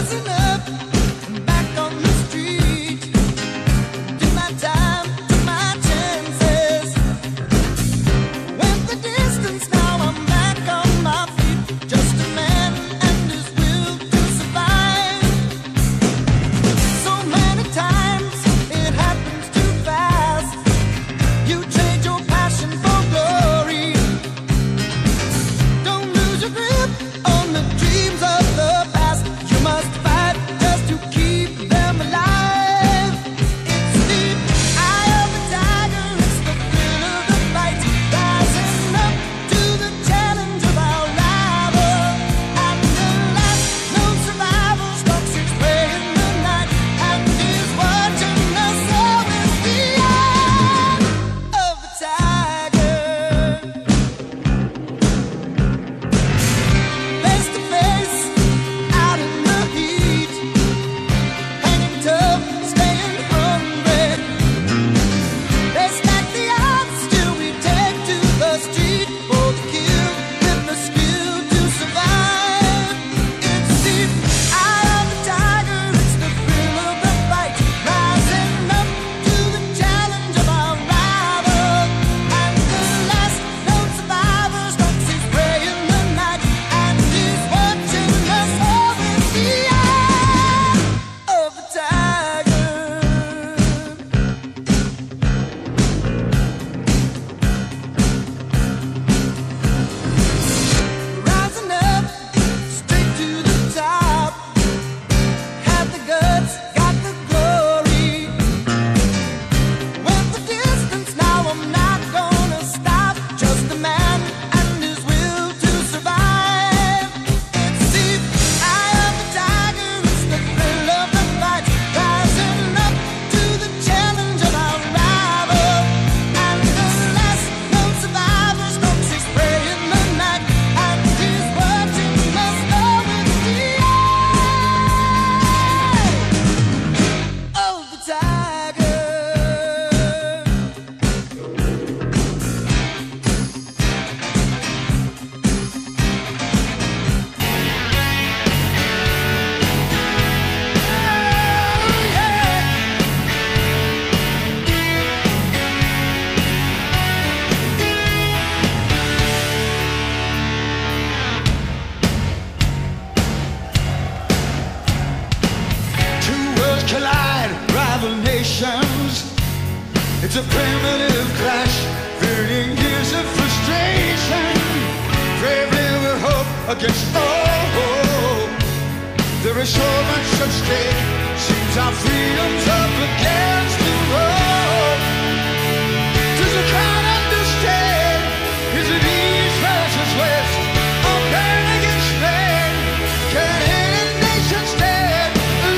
It's a primitive clash, 30 years of frustration, bravely with hope against all hope. There is so much at stake, seems our freedom's up against the road. Does the crowd understand? Is it east versus west, or man against man? Can any nation stand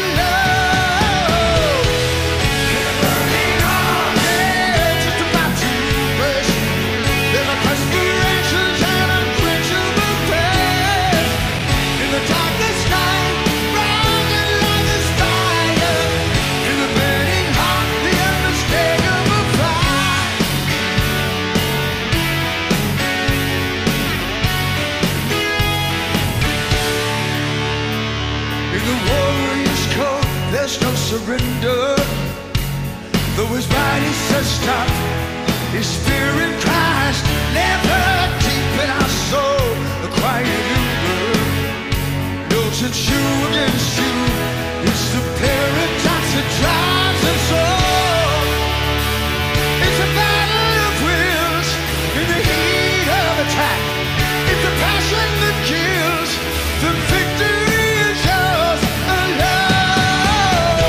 alone? They're burning on, yeah, just about to burst. There's a perspirations and unquenchable thirst. In the darkest night, rising like a fire. In the burning heart, the unmistakable fire. In the warrior's code, there's no surrender. Though his body says stop, his spirit cries, never deep in our soul, a quiet ember knows it's you against you. It's the paradox that drives us all. It's a battle of wills in the heat of attack. It's the passion that kills. The victory is yours alone.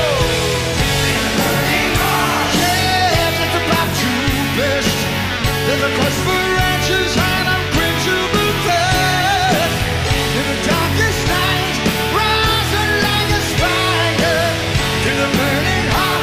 Yeah, it's about to burst. There's a quest for answers and unquenchable thirst. In the darkest night, rising like a spider. In the burning heart,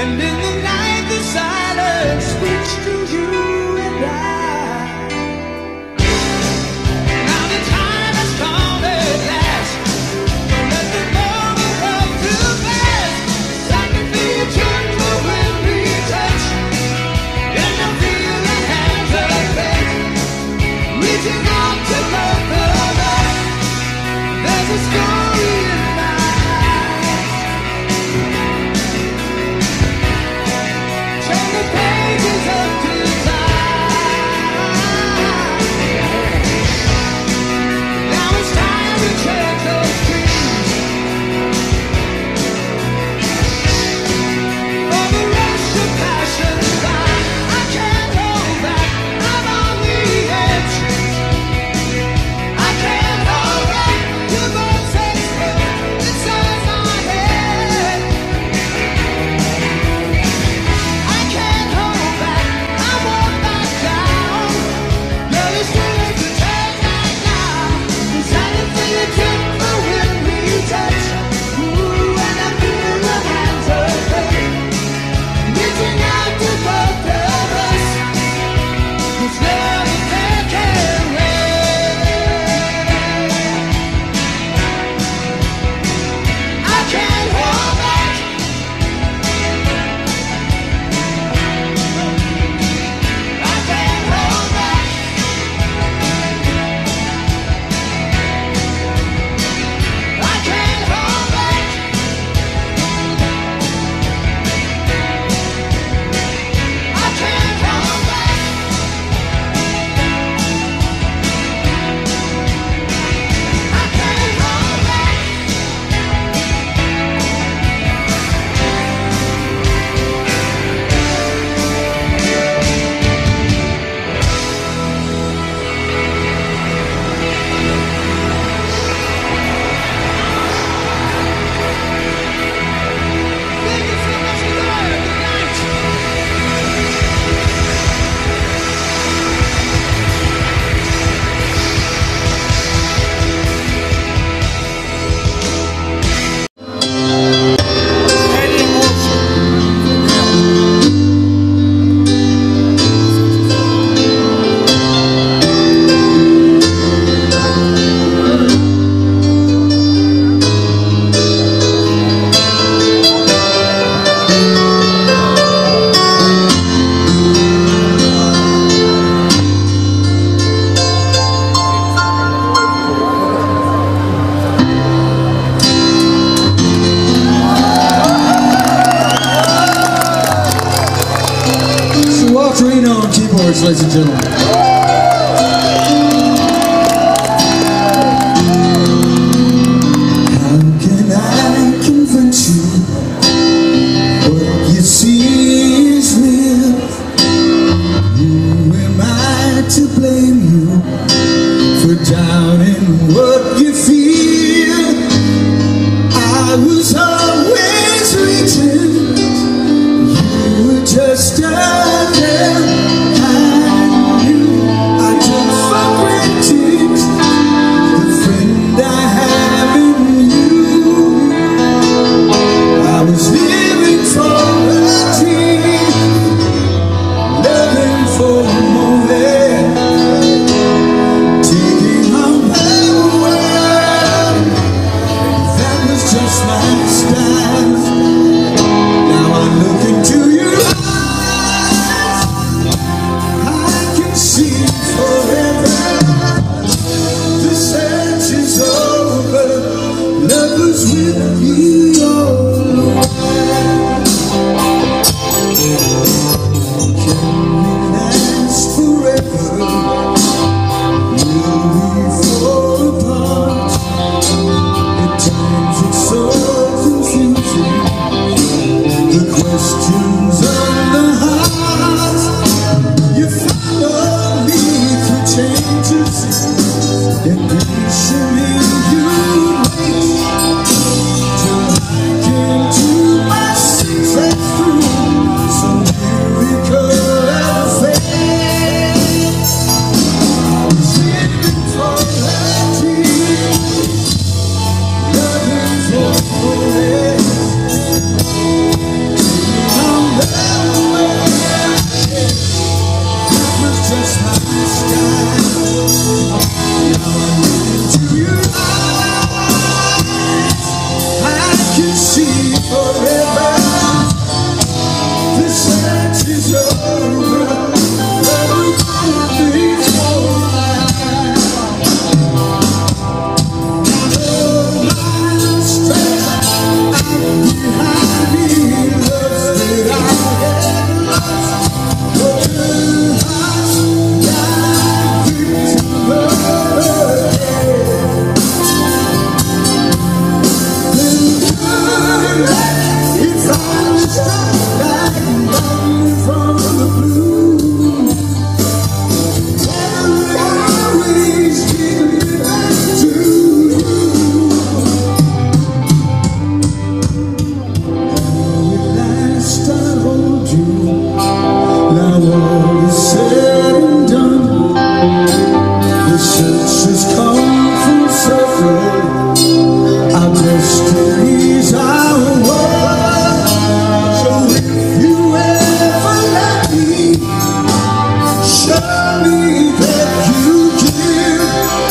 And in the night the silence speaks to you and I. Now the time has come at last. Don't let the moment run too fast. I can feel you tremble when we touch, and I feel the hands of fate reaching out to both of us. There's a story in my eyes. Turn the pages of desire. Now it's time to change those dreams. For the rush of passion by, I can't hold back. I'm on the edge. I can't hold back. Your voice explode inside my head. I can't hold back. I won't back down. Love is willing to turn back now. Cause I can feel you tremble when we touch. Ooh, and I feel the hands of fate reaching out to both of us. Cause love is taking wait. I can't hold back. I can't hold back. I can't hold back. I can't hold back. I can't hold back. Thank you so much for that. Good night. So Walterino on keyboards, ladies and gentlemen. How can I convince you what you see is real? Who am I to blame you for doubting what you feel? I was always reaching. You were just out there. I knew I took for granted the friend I have in you. I forever. The search is over. Everything's alright. All my strength out behind me, loves that I had lost. Broken hearts lie victim of It's all just like running from the blue. And always give me back to you. When last I hold you, now all is said and done. The search has come full circle. Our destinies are one. So if you ever let me, show me that you give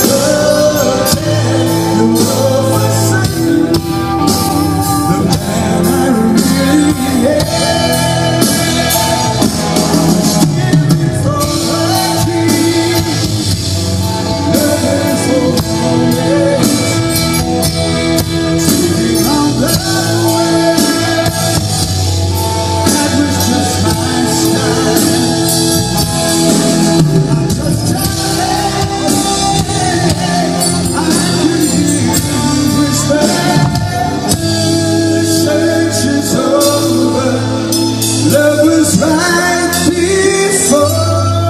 the love I say, the man I really am. Living for my dreams, living for always. Sitting on the way, that was just my style. I just I can hear you whisper, the search is over. Love was right before.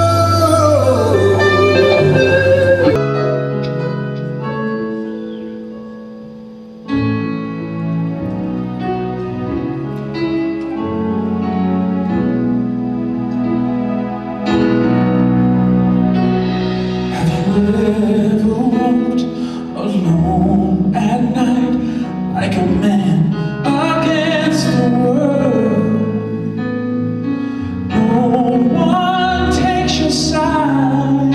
Ever walked alone at night like a man against the world? No one takes your side,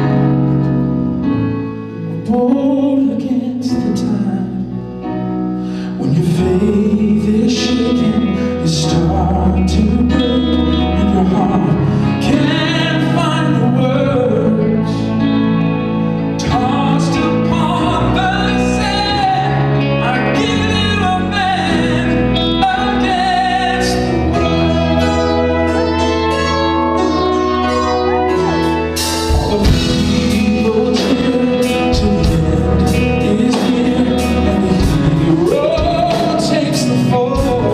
bold against the tide. When your faith is shaken, you start to break, and your heart can't find the words. Tossed upon the sand, I give you a man against the world. All the people cheer till the end is near, and the hero takes the fall.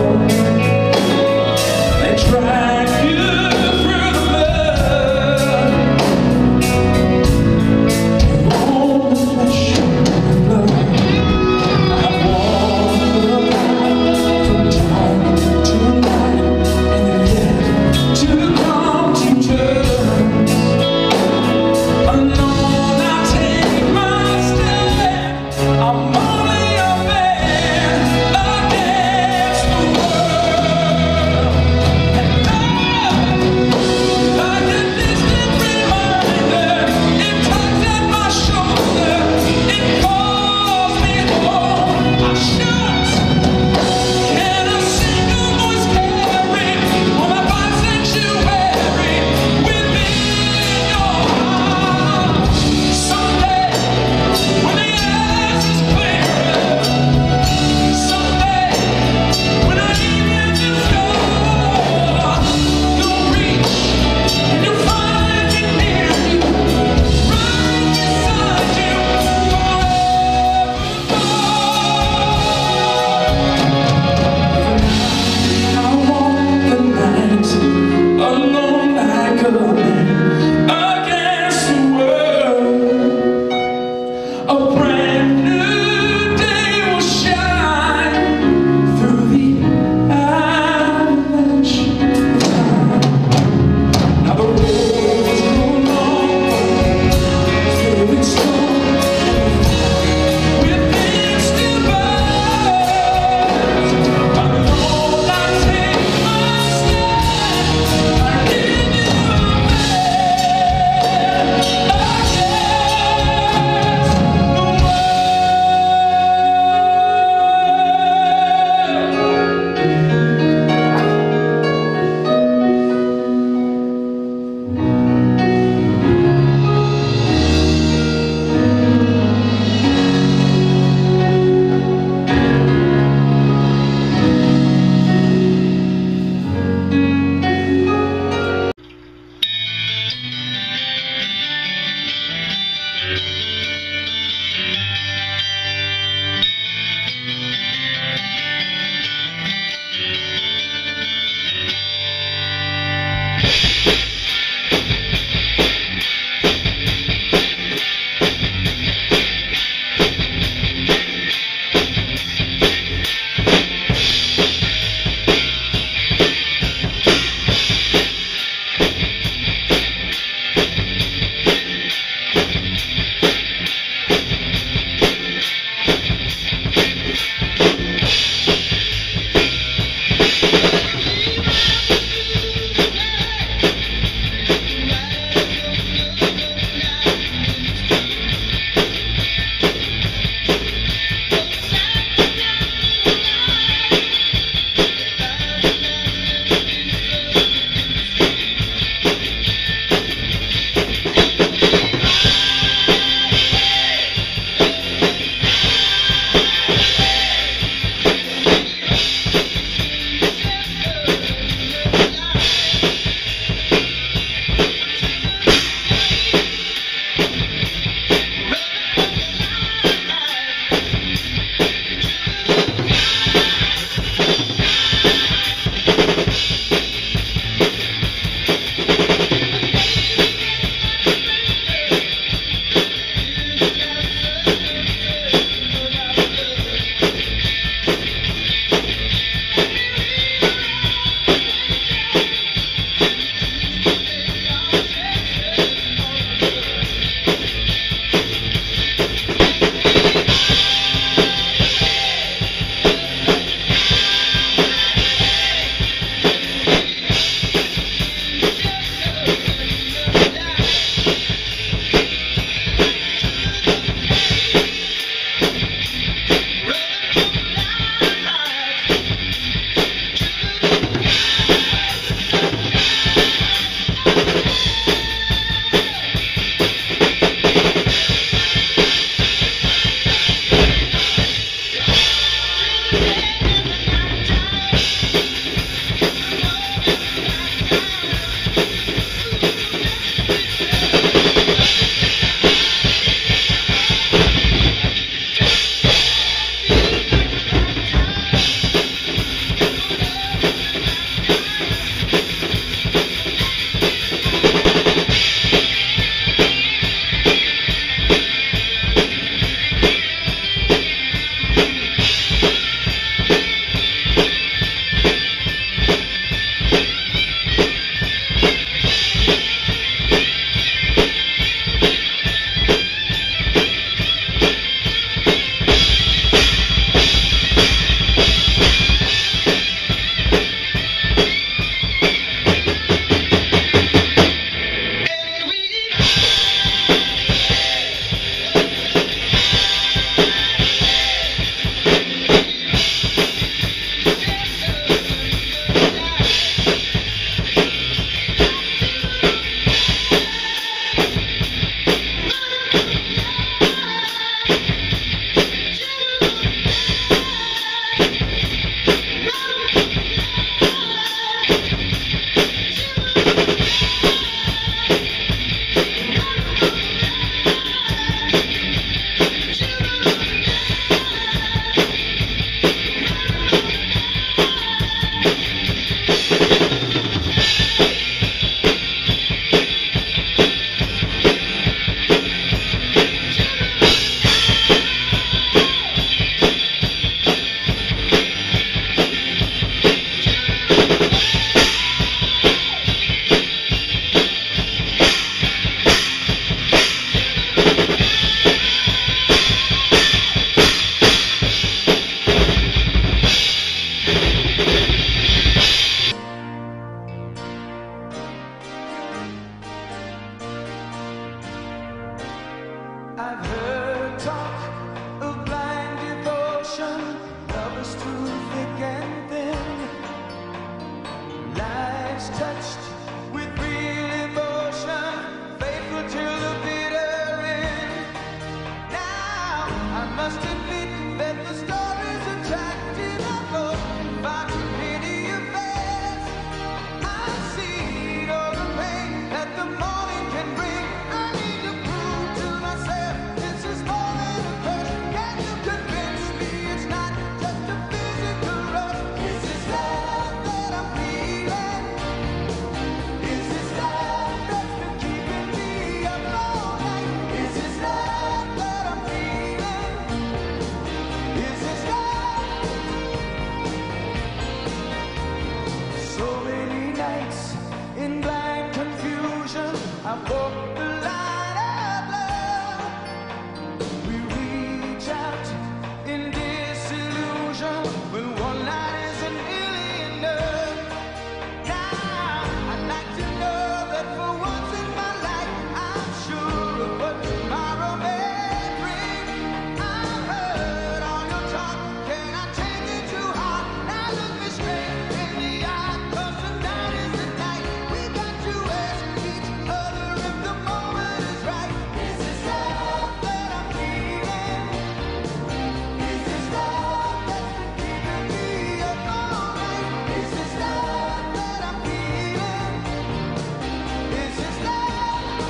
walk the line of love. We reach out in disillusion when one night isn't really enough. Now I'd like to know that for once in my life I'm sure of what tomorrow may bring. I've heard all your talk, can I take it too hard? Now look me straight in the eye, 'cause tonight is the night. We got to ask each other if the moment is right. Is this love that I'm feeling? Is this love that's been keeping me up all night? Is this love that I'm feeling? Is this love?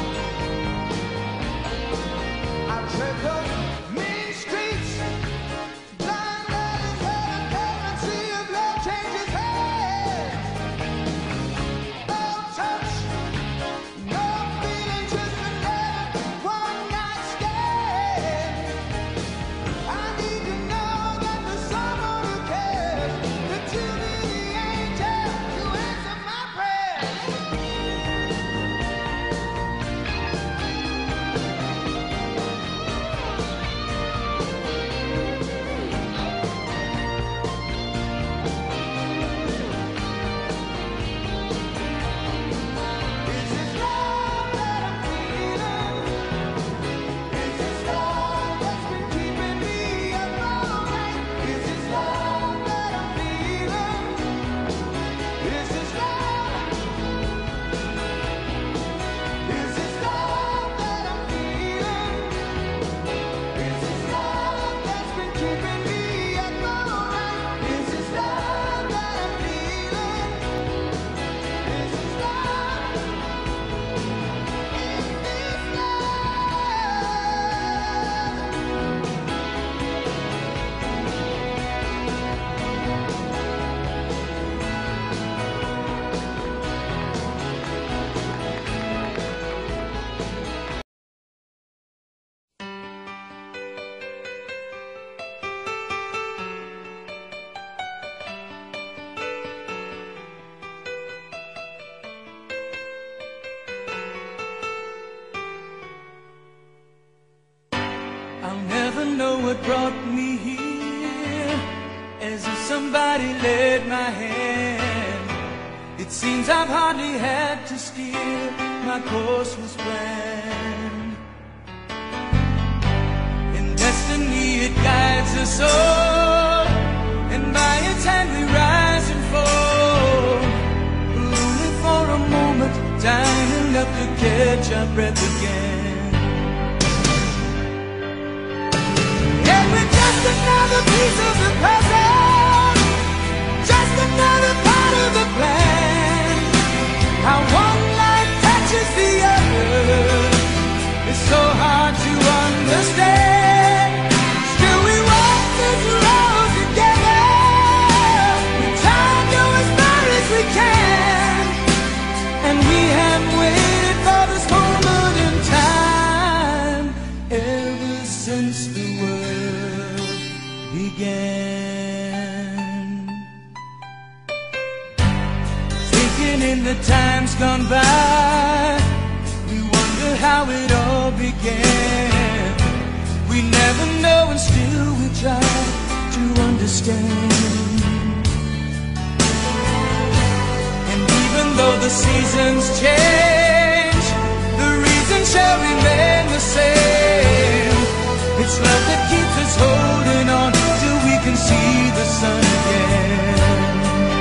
I tread those mean streets, blind alleys where a currency of love changes hands. No touch, no feeling, just another one-night stand. I need to know that there's someone who cares, that you'll be the angel to answer my prayers. Is this love that I'm feeling? Is this love that's been keeping me up all night? Is this love that I'm feeling? Is this love? Is this love that I'm feeling? Is this love that's been keeping me up all night? Is this love that I'm feeling? Is this love? Is this I'll never know what brought me here, as if somebody led my hand. It seems I've hardly had to steer, my course was planned. In destiny it guides us all, and by its hand we rise and fall. Only for a moment, time enough to catch our breath again. And we're just another piece of the puzzle, just another part of the plan. How one life touches the other is so hard to understand. Still we walk this road together, we try to go as far as we can. And we have waited for this moment in time ever since the world began. Thinking in the times gone by, we wonder how it all began. We never know and still we try to understand. And even though the seasons change, the reasons shall remain the same. It's love that keeps us holding on till we can see the sun again.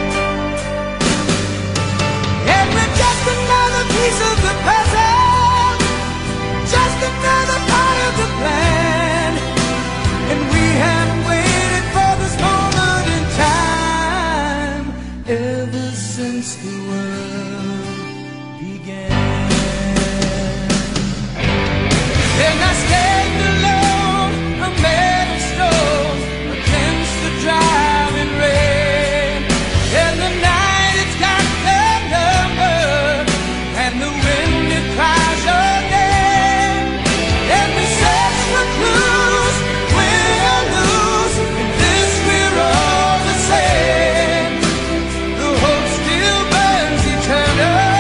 And we're just another piece of the puzzle, just another part of the plan. And we have waited for this moment in time ever since the world began. Then I stand alone, a man of stone, against the driving rain. And the night, it's got no number, and the wind, it cries your name. And we search for clues, win or lose, in this we're all the same. The hope still burns eternal.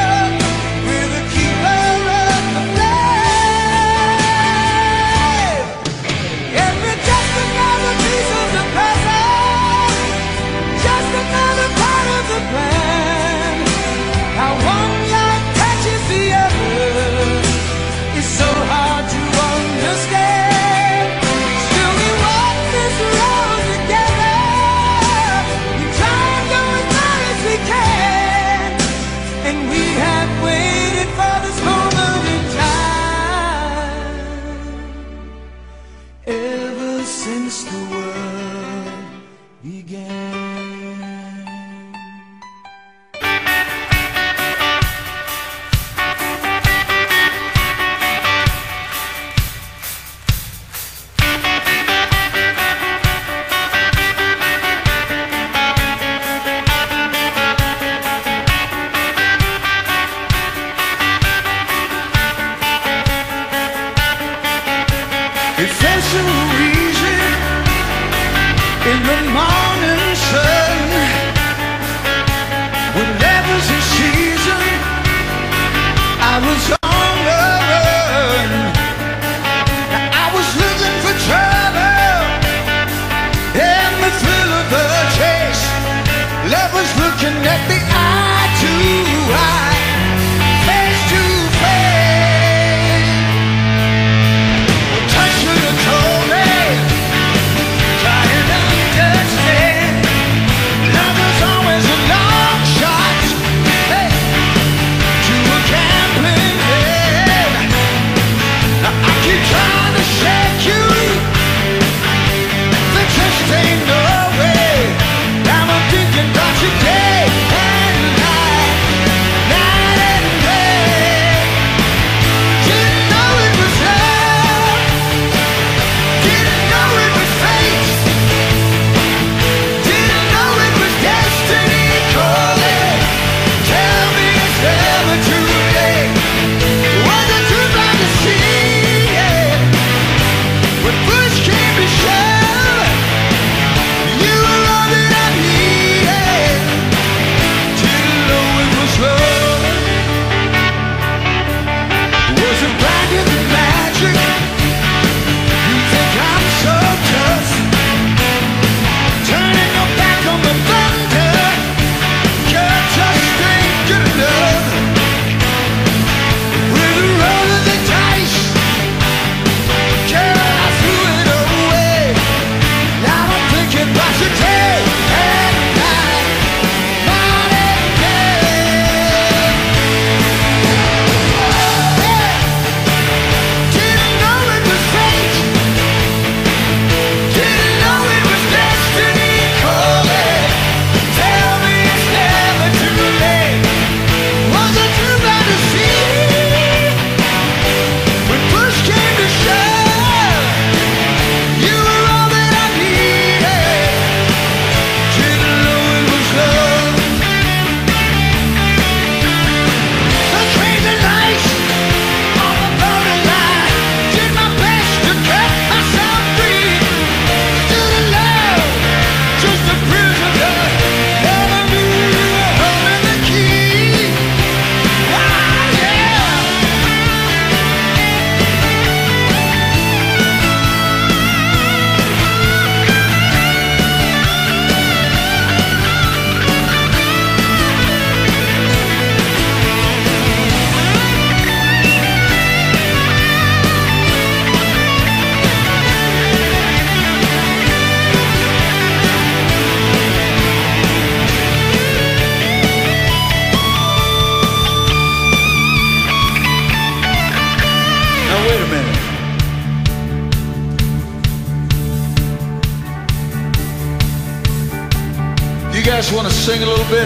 guys want to sing a little bit?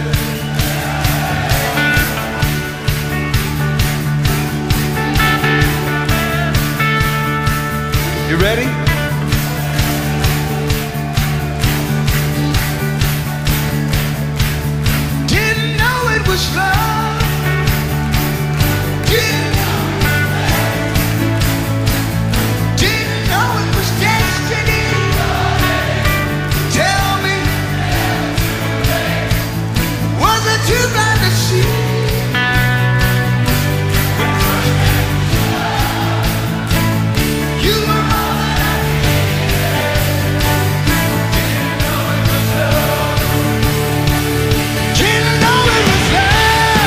You ready? Didn't know it was love. Didn't know it was destiny. Tell me, was it too blind to see? You were all that I needed. Didn't know it was love. Didn't know it was love.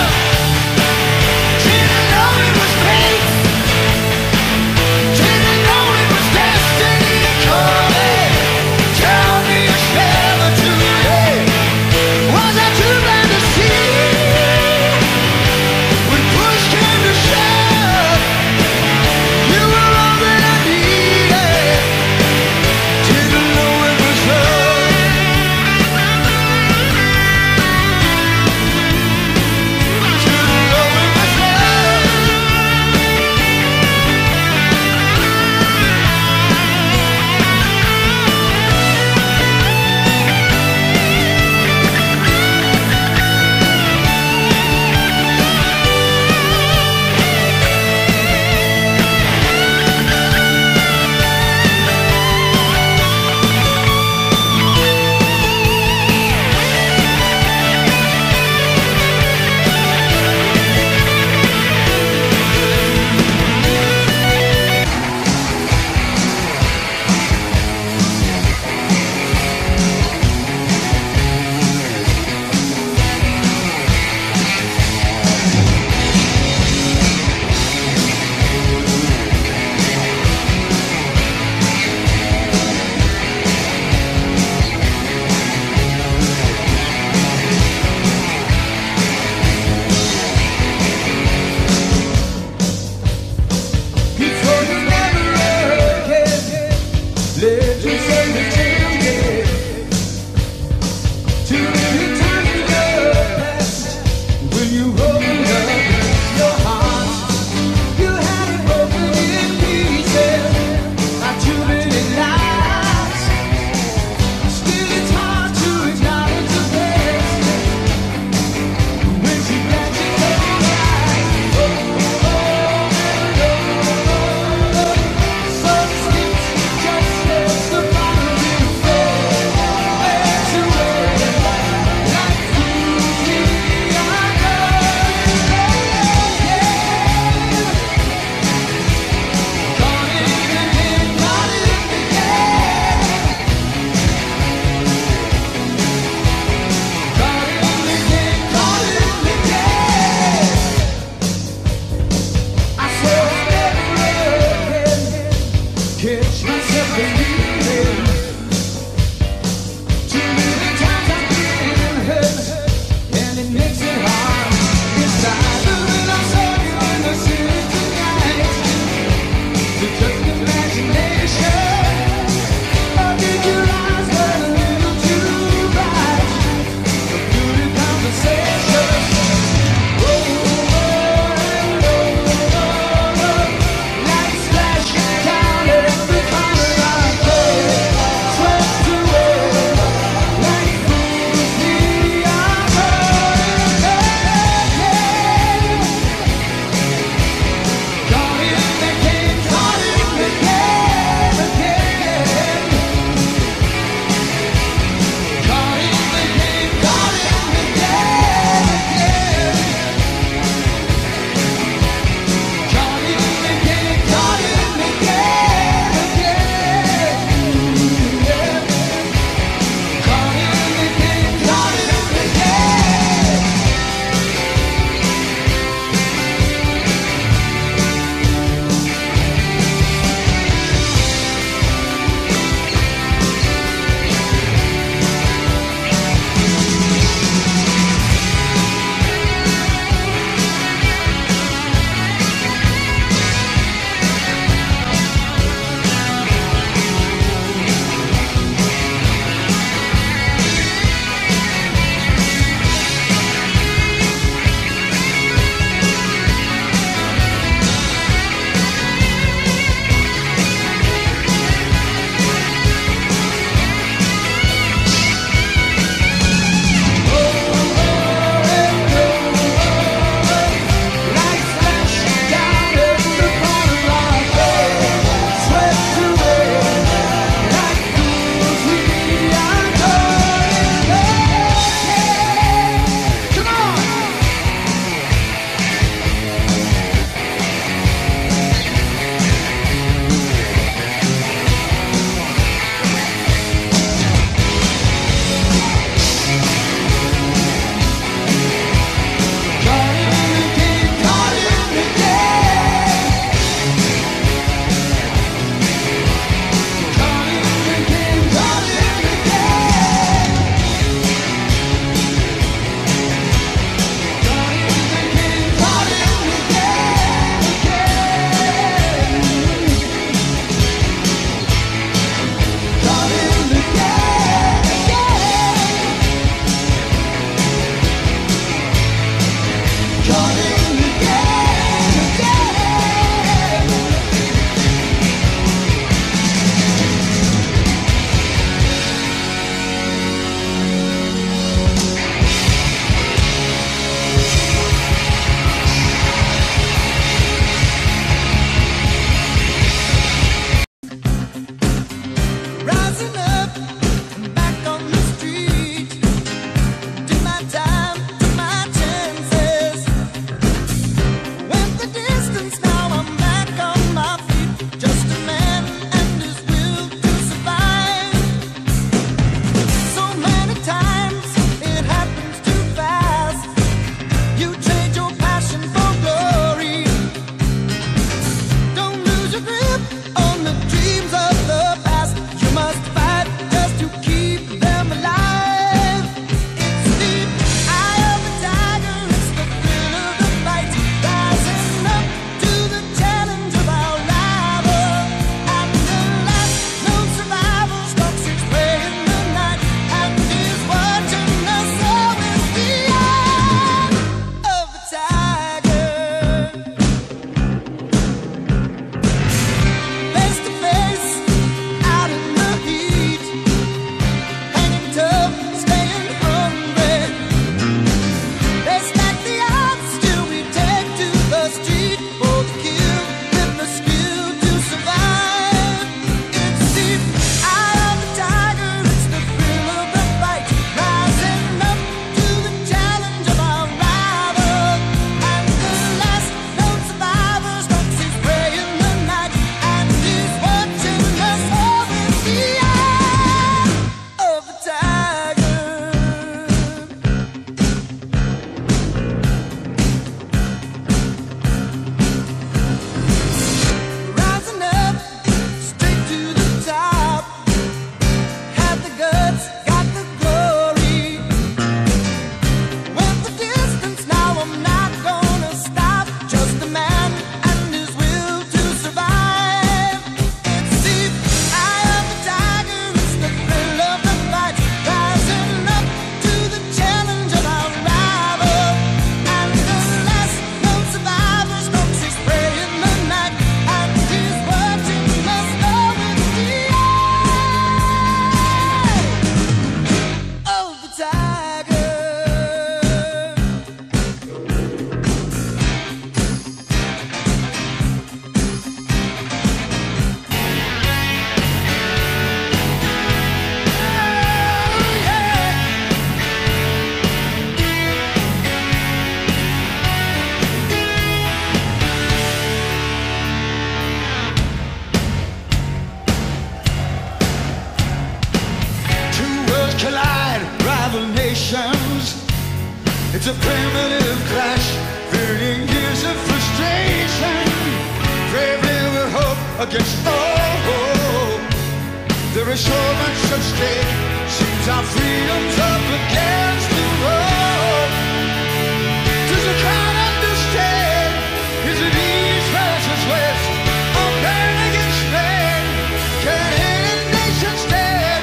It's a primitive clash, 30 years of frustration, bravely with hope against all hope. There is so much at stake, seems our freedom's up against the road. Does the crowd understand? Is it east versus west? Or man against man? Can any nation stand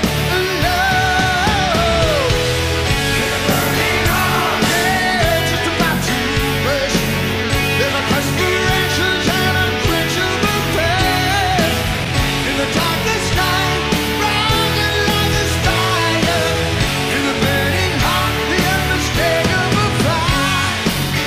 alone? In a burning heart, yeah, just about to burst. There's a perspirations and unquenchable thirst. In the darkest night, rising like a fire. In the burning heart, the unmistakable fire.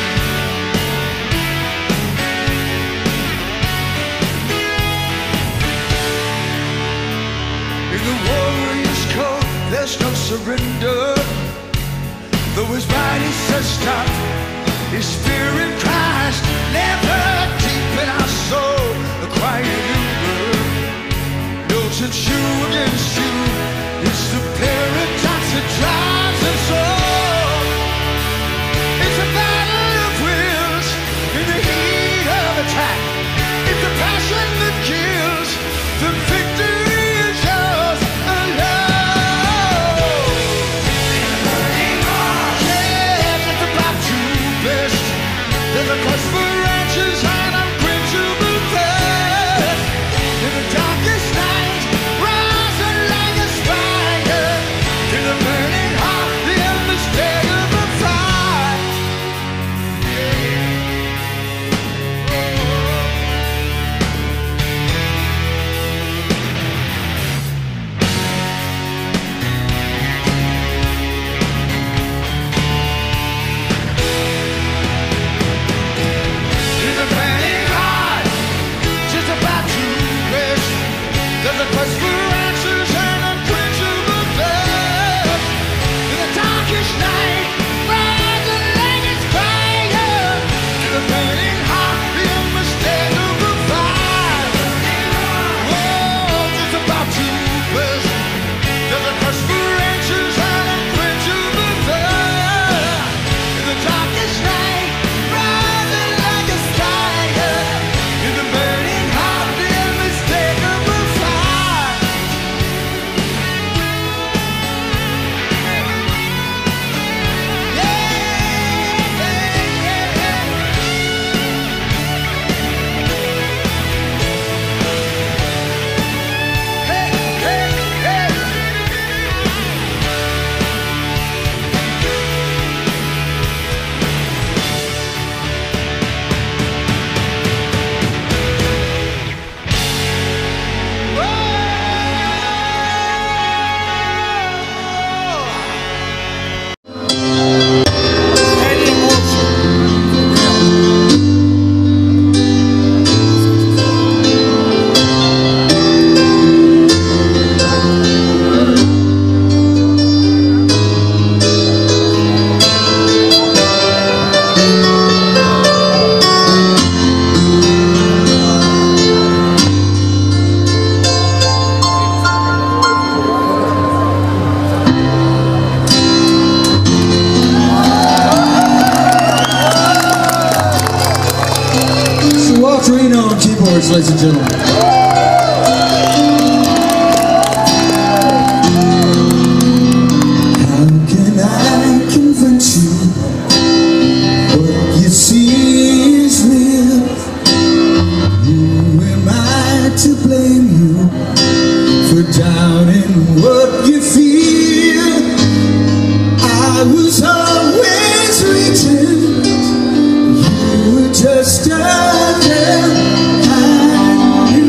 In the warrior's code, there's no surrender. Though his body says stop, his spirit cries, never deep in our soul, a quiet ember knows it's you against you. It's the paradox that drives us all. It's a battle of wills in the heat of attack. It's the passion that kills. The victory is yours alone. In a burning heart, yeah, just about to burst. There's a quest for answers and unquenchable thirst. In the darkest night, rising like a fire. In the burning heart, the unmistakable fire. In the burning heart, just about to burst. There's a quest for answers and unquenchable thirst. In the darkest night, rising like a fire. In the burning heart, the unmistakable fire. Oh, just about to burst. There's a quest for answers and unquenchable thirst. In the darkest night, rising like a fire. In the burning heart, the unmistakable fire. On keyboards, ladies and gentlemen. How can I convince you what you see is real? Who am I to blame you for doubting what you feel? I was always reaching, you were just a girl. I knew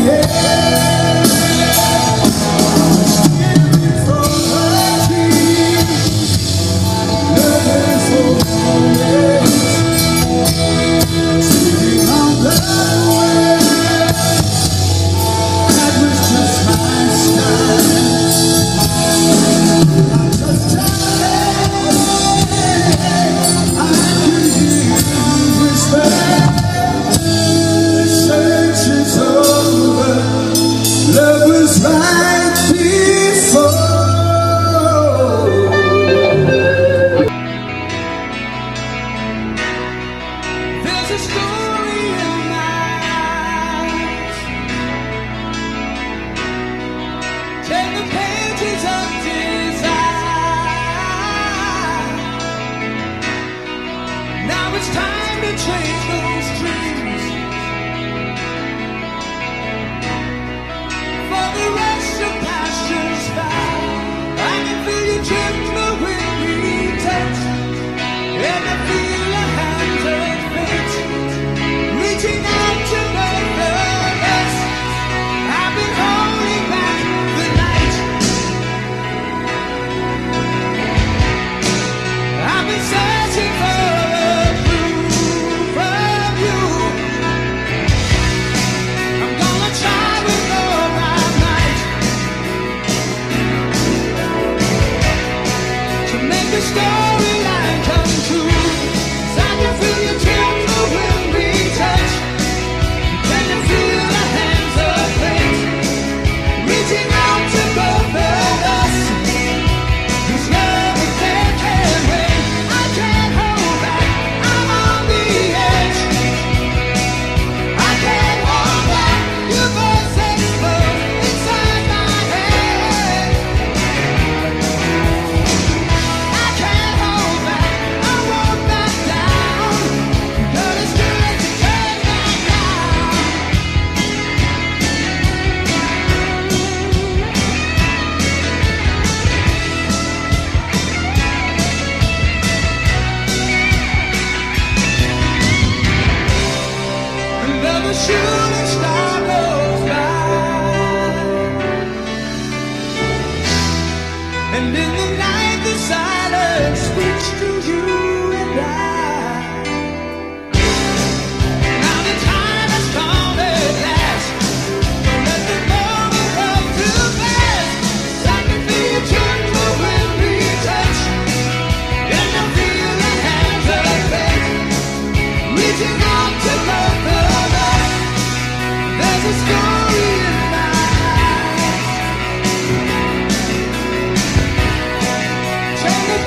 Turn the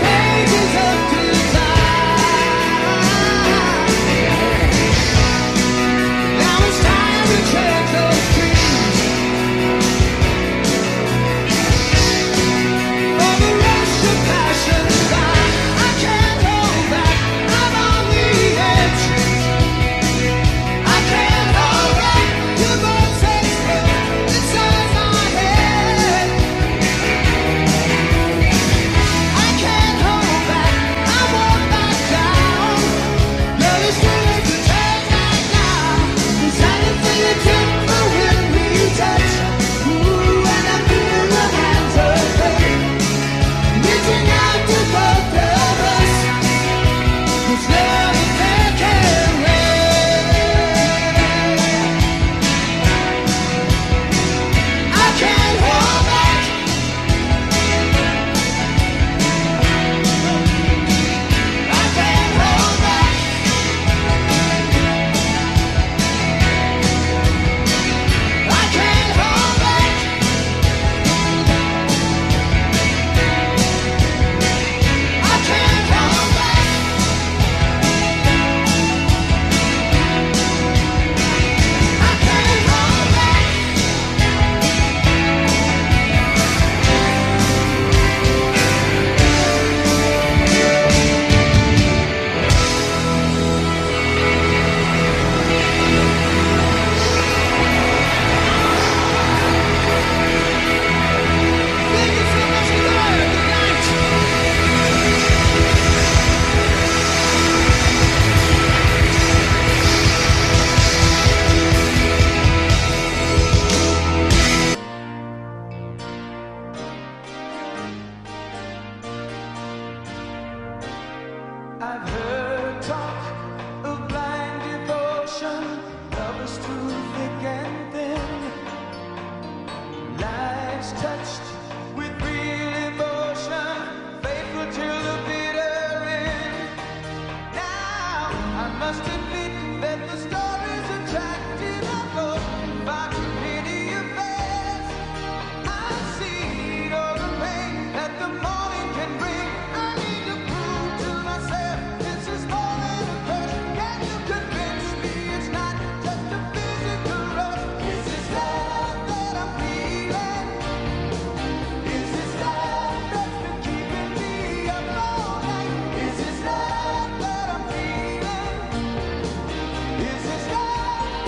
touched with real emotion, faithful till the bitter end. Now I must admit that the story's attractive, of course, far too many affairs. I've seen all the pain that the morning can bring. I need to prove to myself this is more than a crush. Can you convince me it's not just a physical rush? Is this love that I'm feeling? Is this love that's been keeping me up all night? Is this love that I'm feeling? Is this love?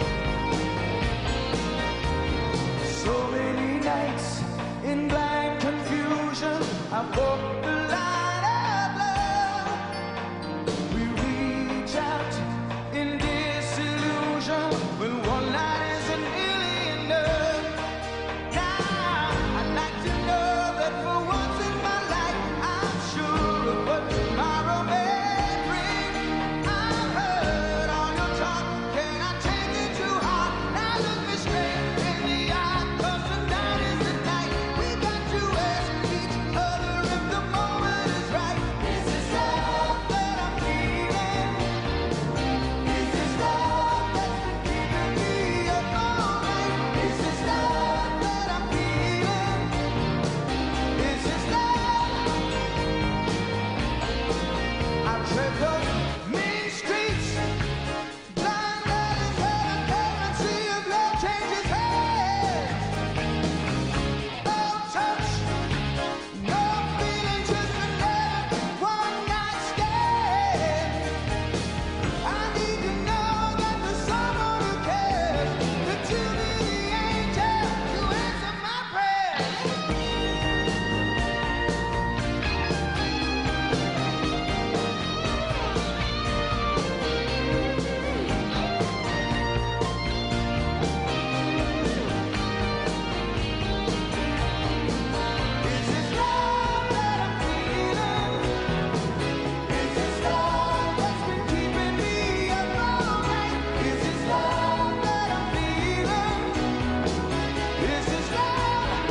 So many nights in blank confusion, I walked the line of love. We reach out in disillusion when one night isn't really enough. Now I'd like to know that for once in my life I'm sure of what tomorrow may bring. I've heard all your talk, can I take it too hard? Now look me straight in the eye, 'cause tonight is the night. We got to ask each other if the moment is right. Is this love that I'm feeling? Is this love that's been keeping me up all night? Is this love that I'm feeling? Is this love? I tread those mean streets, blinded until I can't see if love changes hands. No touch, no feeling, just another one-night stand. I need to know that there's someone who cares, that you'll be the angel to answer my prayers. Is this love that I'm feeling? Is this love that's been keeping me up all night? Is this love that I'm feeling? Is this love?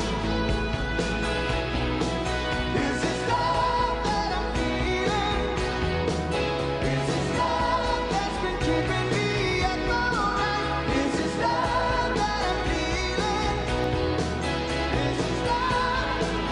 Is this love that I'm feeling? Is this love that's been keeping me up all night? Is this love that I'm feeling? Is this love? Is this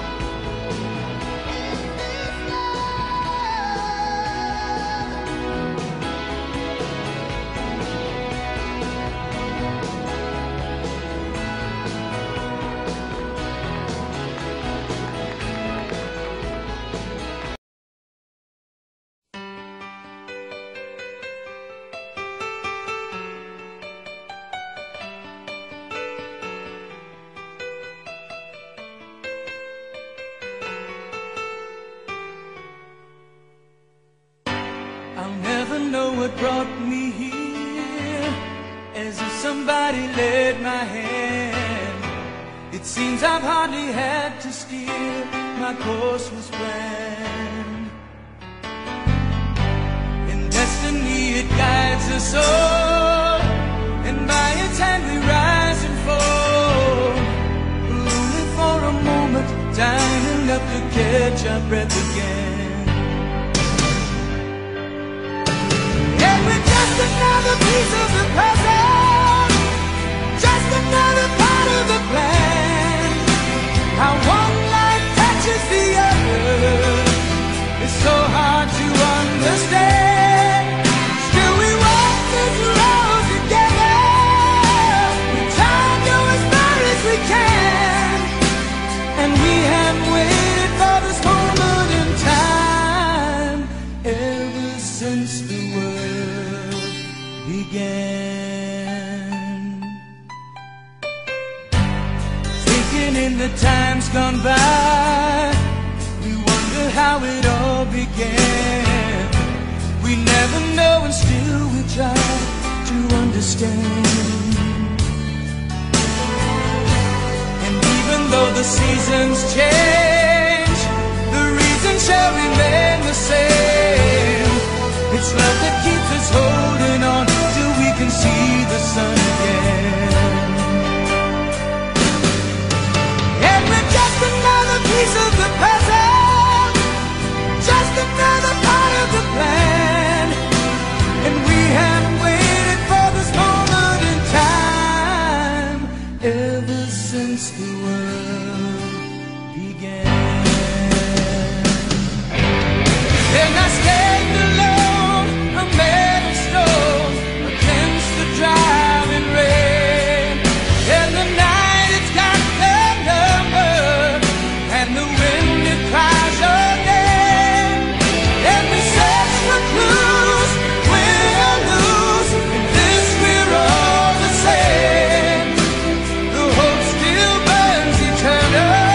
I'll never know what brought me here, as if somebody led my hand. It seems I've hardly had to steer, my course was planned. In destiny it guides us all, and by its hand we rise and fall. Only for a moment, time enough to catch our breath again. And we're just another piece of the puzzle, just another part of the plan. How one life touches the other is so hard to understand. Still we walk this road together, we try to go as far as we can, and we have waited for this moment in time ever since the world began. Thinking in the times gone by, we wonder how it all began. We never know and still we try to understand. And even though the seasons change, the reason shall remain the same. It's love that keeps us holding on till we can see the sun again. since the world began. And I stand alone, a man of stone, against the driving rain. And the night, it's got the number, and the wind, it cries your name. And we search for clues, win or lose, in this we're all the same. The hope still burns eternal.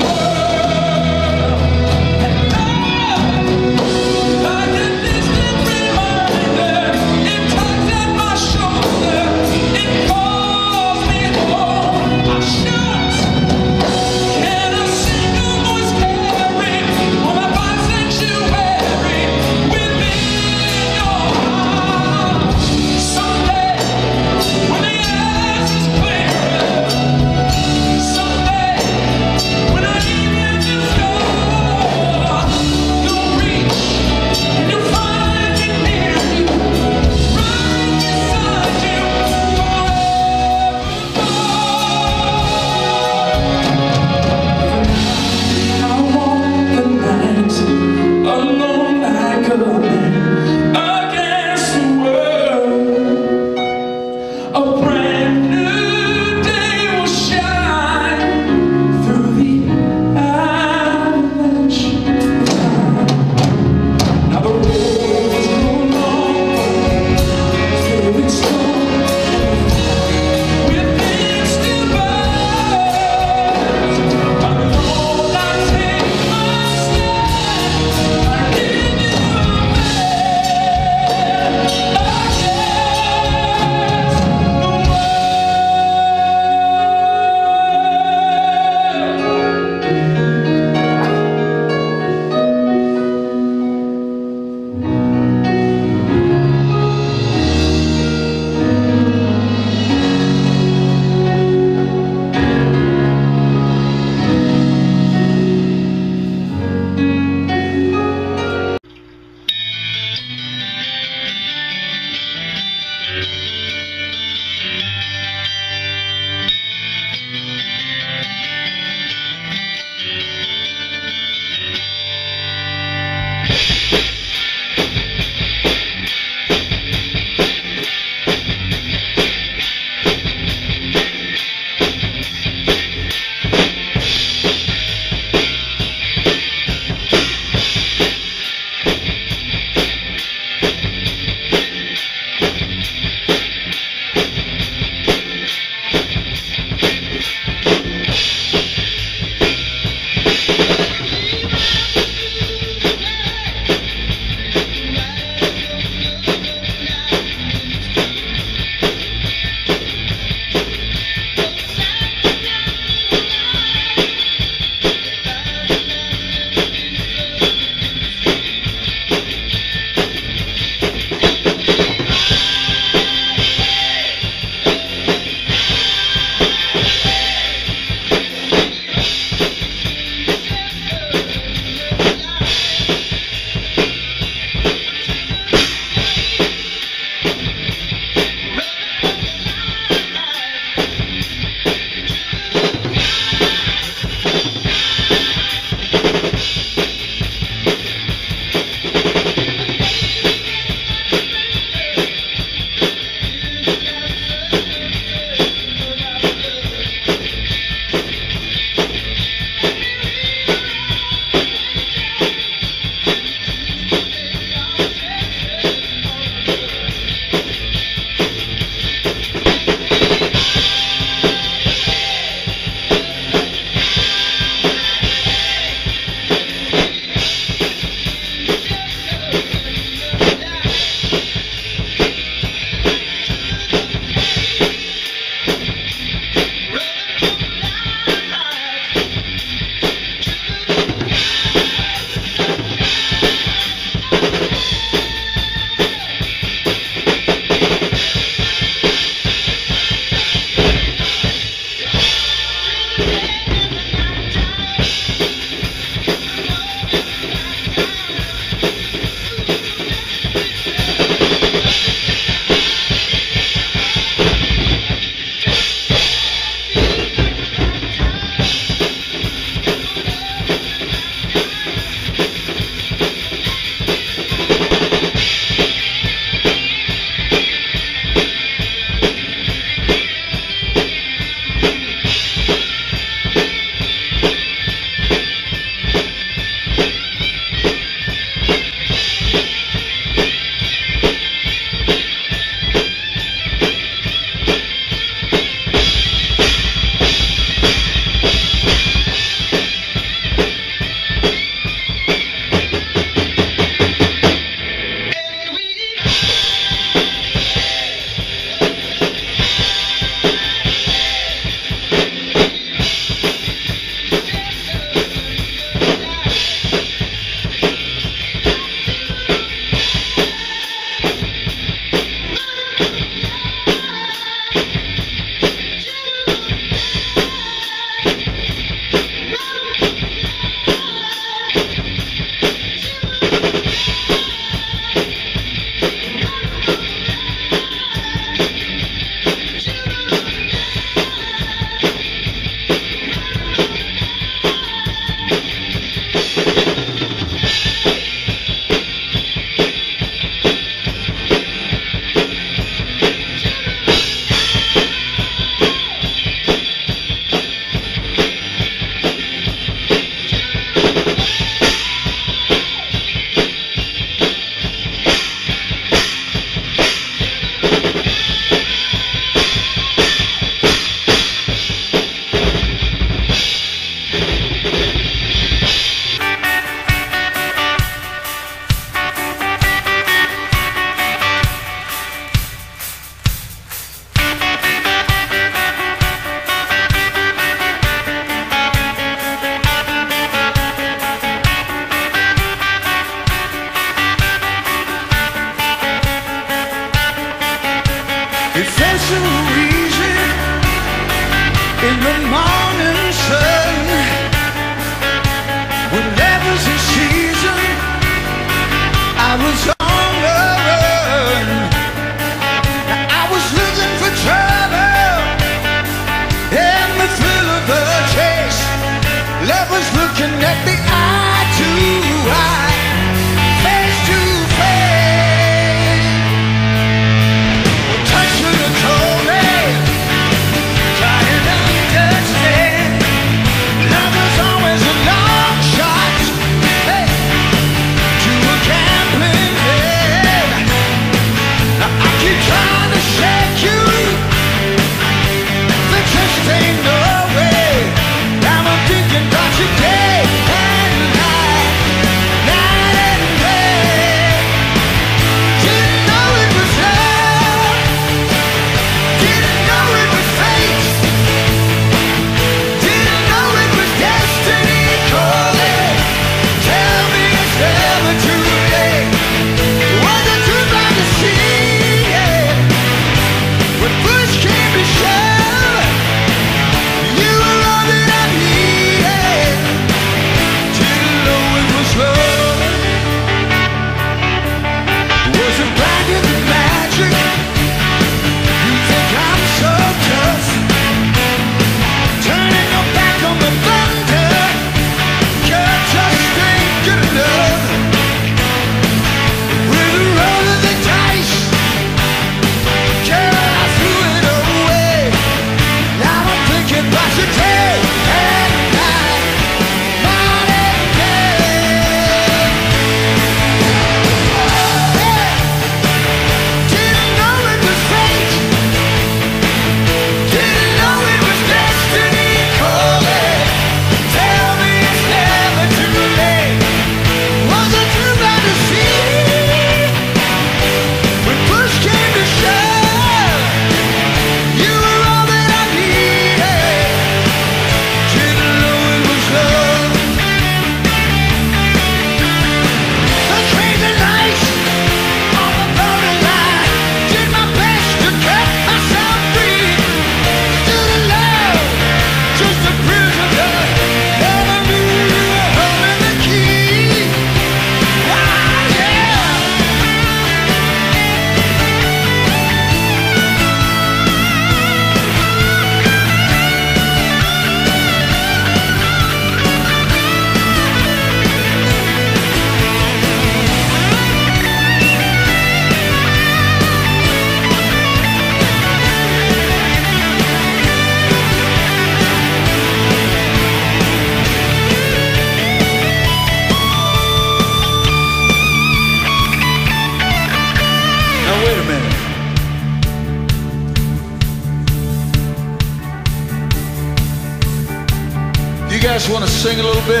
guys want to sing a little bit?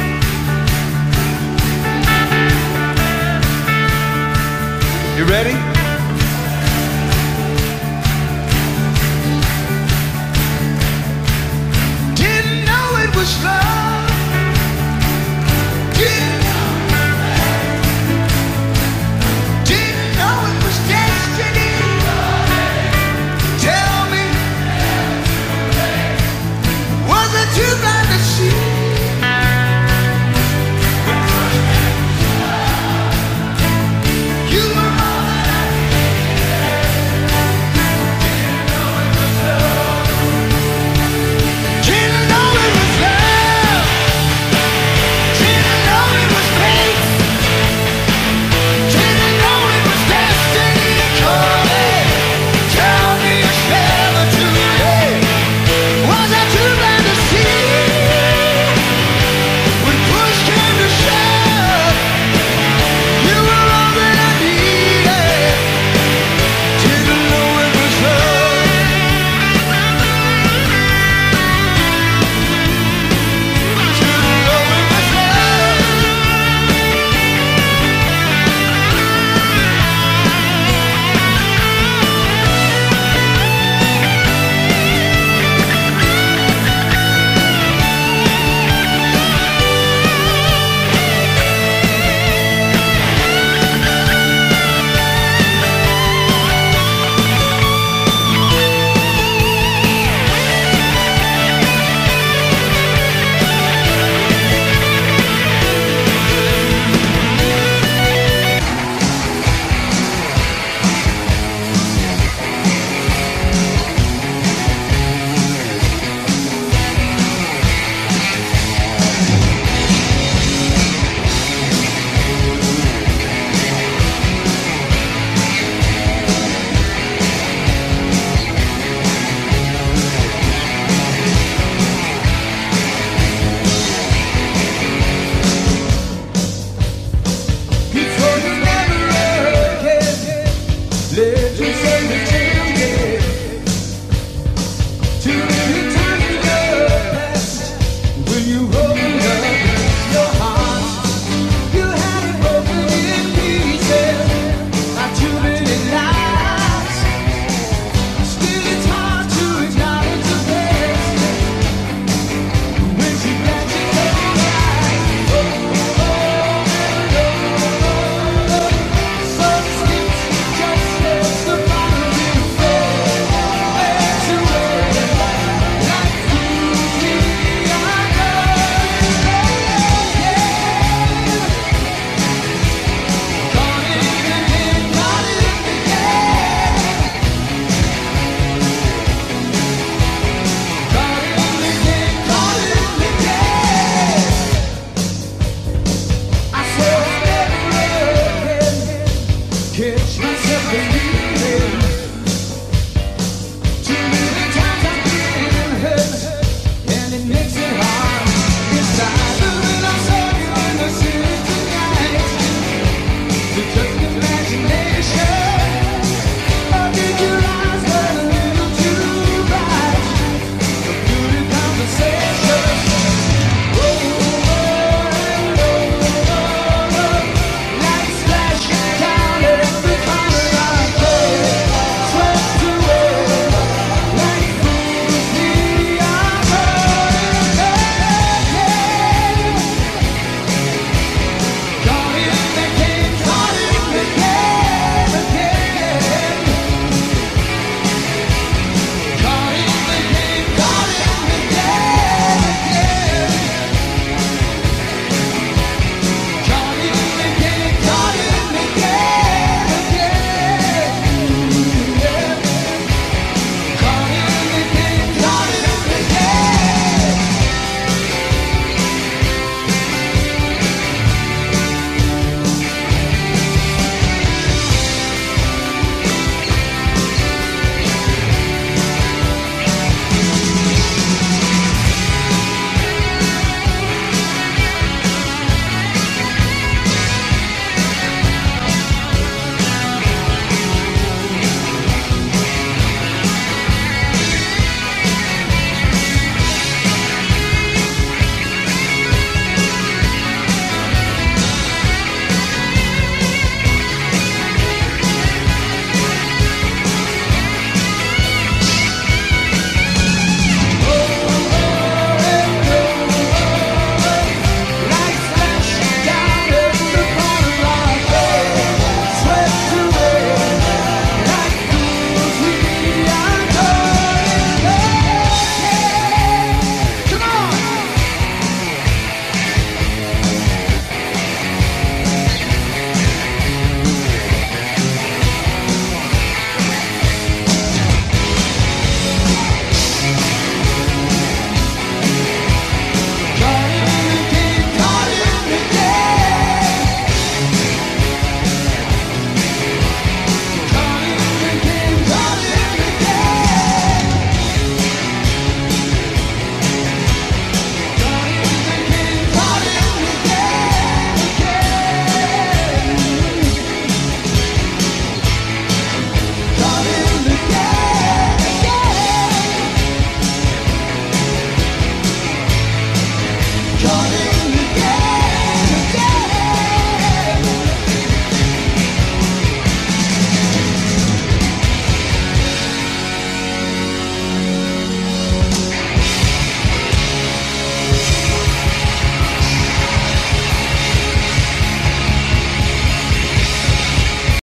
You ready?